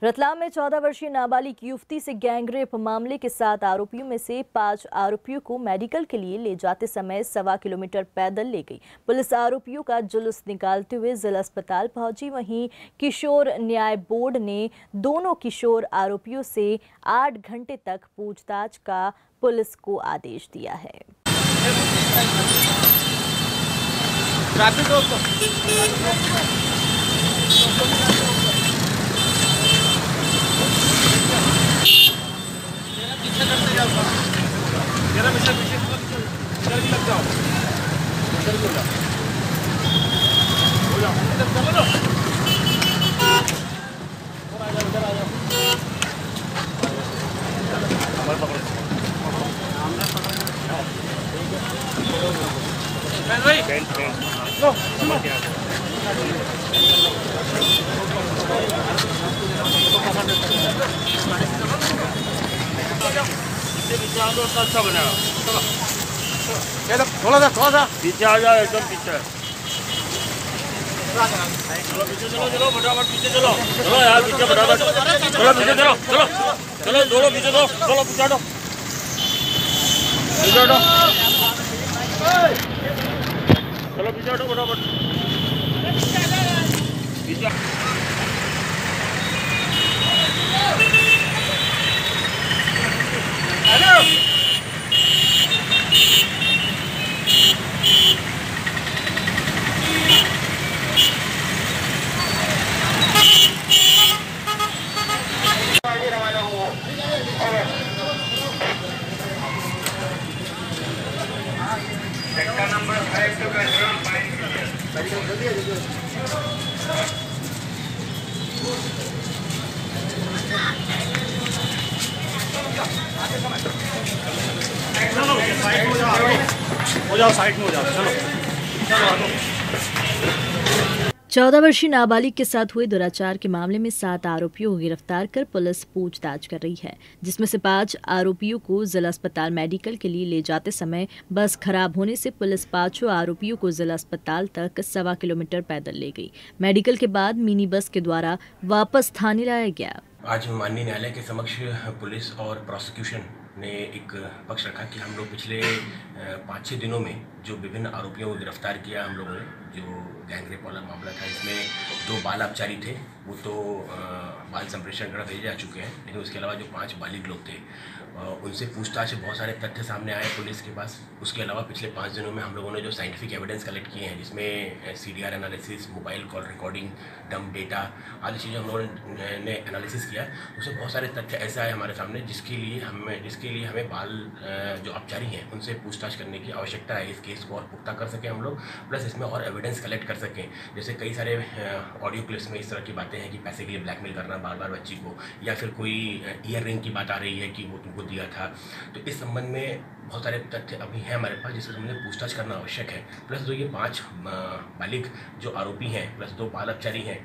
रतलाम में 14 वर्षीय नाबालिग युवती से गैंगरेप मामले के 7 आरोपियों में से 5 आरोपियों को मेडिकल के लिए ले जाते समय 1.25 किलोमीटर पैदल ले गई। पुलिस आरोपियों का जुलूस निकालते हुए जिला अस्पताल पहुंची। वहीं किशोर न्याय बोर्ड ने दोनों किशोर आरोपियों से 8 घंटे तक पूछताछ का पुलिस को आदेश दिया है। अच्छा बनाया। थोड़ा सा पीछे आ जाओ, एकदम पीछे। चलो पीछे चलो फटाफट पीछे चलो यार, पीछे फटाफट चलो पीछे चलो दोनों पीछे दो, चलो पीछे हटो चलो पीछे हटो फटाफट पीछे। नंबर 5 to confirm 14 वर्षीय नाबालिग के साथ हुए दुराचार के मामले में 7 आरोपियों को गिरफ्तार कर पुलिस पूछताछ कर रही है, जिसमें से 5 आरोपियों को जिला अस्पताल मेडिकल के लिए ले जाते समय बस खराब होने से पुलिस 5 आरोपियों को जिला अस्पताल तक 1.25 किलोमीटर पैदल ले गई। मेडिकल के बाद मिनी बस के द्वारा वापस थाने लाया गया। आज माननीय न्यायालय के समक्ष पुलिस और प्रोसिक्यूशन ने एक पक्ष रखा कि हम लोग पिछले 5-6 दिनों में जो विभिन्न आरोपियों को गिरफ्तार किया हम लोगों ने, जो गैंगरेप वाला मामला था, इसमें 2 बाल अपचारी थे, वो तो बाल संप्रेषण गृह भेजे जा चुके हैं, लेकिन उसके अलावा जो 5 बालिग लोग थे उनसे पूछताछ से बहुत सारे तथ्य सामने आए पुलिस के पास। उसके अलावा पिछले 5 दिनों में हम लोगों ने जो साइंटिफिक एविडेंस कलेक्ट किए हैं, जिसमें CDR analysis, mobile call recording, dump data आदि चीज़ें हम लोगों ने एनालिसिस किया, उसमें बहुत सारे तथ्य ऐसे आए हमारे सामने जिसके लिए हमें बाल जो अपचारी हैं उनसे पूछताछ करने की आवश्यकता है। इस केस को और पुख्ता कर सकें हम लोग, प्लस इसमें और एविडेंस कलेक्ट कर सकें। जैसे कई सारे ऑडियो क्लिप्स में इस तरह की बातें हैं कि पैसे के लिए ब्लैकमेल करना बार बार बच्ची को, या फिर कोई ईयर रिंग की बात आ रही है कि वो तुमको दिया था। तो इस संबंध में बहुत सारे तथ्य अभी हैं हमारे पास, जिससे हमने पूछताछ करना आवश्यक है। प्लस जो ये 5 बालिग जो आरोपी हैं, प्लस 2 बाल अपचारी हैं,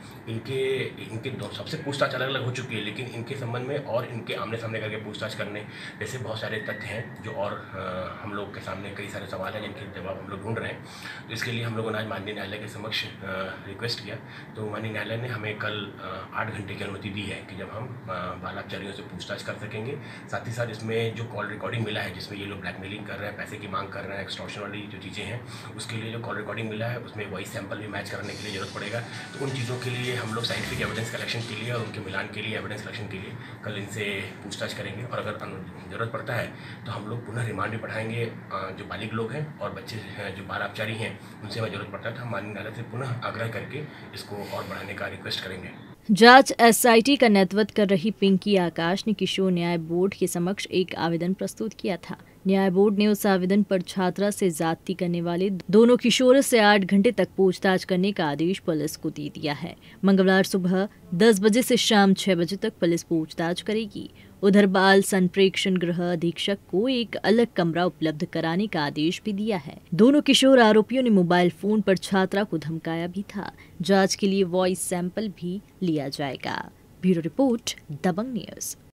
इनके सबसे पूछताछ अलग अलग हो चुकी है, लेकिन इनके संबंध में और इनके आमने सामने करके पूछताछ करने जैसे बहुत सारे तथ्य हैं जो और हम लोग के सामने कई सारे सवाल हैं जिनके जवाब हम लोग ढूंढ रहे हैं। तो इसके लिए हम लोगों ने आज माननीय न्यायालय के समक्ष रिक्वेस्ट किया, तो माननीय न्यायालय ने हमें कल 8 घंटे की अनुमति दी है कि जब हम बाल अपचारियों से पूछताछ कर सकेंगे। साथ ही साथ इसमें जो कॉल रिकॉर्डिंग मिला है, जिसमें ये लोग ब्लैकमेलिंग कर रहे हैं, पैसे की मांग कर रहे हैं, एक्सटॉर्शन वाली जो चीज़ें हैं, उसके लिए जो कॉल रिकॉर्डिंग मिला है उसमें वॉइस सैंपल भी मैच करने के लिए ज़रूरत पड़ेगा। तो उन चीज़ों के लिए हम लोग साइंटिफिक एविडेंस कलेक्शन के लिए और उनके मिलान के लिए एविडेंस कलेक्शन के लिए कल इनसे पूछताछ करेंगे, और अगर ज़रूरत पड़ता है तो हम लोग पुनः रिमांड भी पढ़ाएंगे। जो बालिग लोग हैं और बच्चे जो बाल अपचारी हैं उनसे हमें ज़रूरत पड़ता है तो हम माननीय न्यायालय से पुनः आग्रह करके इसको और बढ़ाने का रिक्वेस्ट करेंगे। जांच SIT का नेतृत्व कर रही पिंकी आकाश ने किशोर न्याय बोर्ड के समक्ष एक आवेदन प्रस्तुत किया था। न्याय बोर्ड ने उस आवेदन पर छात्रा से ज्यादती करने वाले दोनों किशोरों से 8 घंटे तक पूछताछ करने का आदेश पुलिस को दे दिया है। मंगलवार सुबह 10 बजे से शाम 6 बजे तक पुलिस पूछताछ करेगी। उधर बाल संप्रेक्षण गृह अधीक्षक को एक अलग कमरा उपलब्ध कराने का आदेश भी दिया है। दोनों किशोर आरोपियों ने मोबाइल फोन पर छात्रा को धमकाया भी था। जांच के लिए वॉइस सैंपल भी लिया जाएगा। Bureau report, Dabang news.